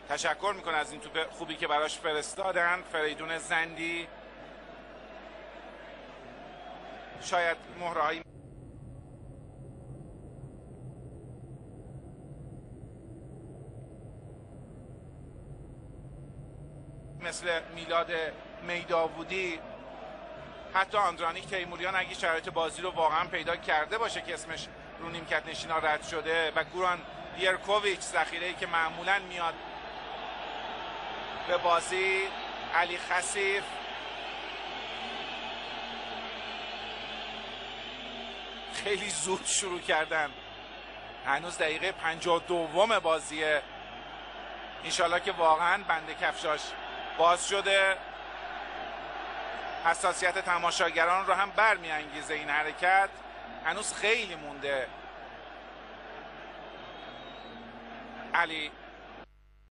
تشکر میکنه از این توپ خوبی که براش فرستادن. فریدون زندی شاید مهرهایی مثل میلاد میداودی، حتی آندرانیک تیموریان اگه شرایط بازی رو واقعا پیدا کرده باشه که اسمش رو نیمکت نشینا رد شده، و گوران بیرکوویچ ذخیره‌ای که معمولا میاد به بازی، علی خسیف، خیلی زود شروع کردن. هنوز دقیقه 52 بازیه. انشالله که واقعا بند کفشاش باز شده. حساسیت تماشاگران رو هم برمی‌انگیزه این حرکت. هنوز خیلی مونده. علی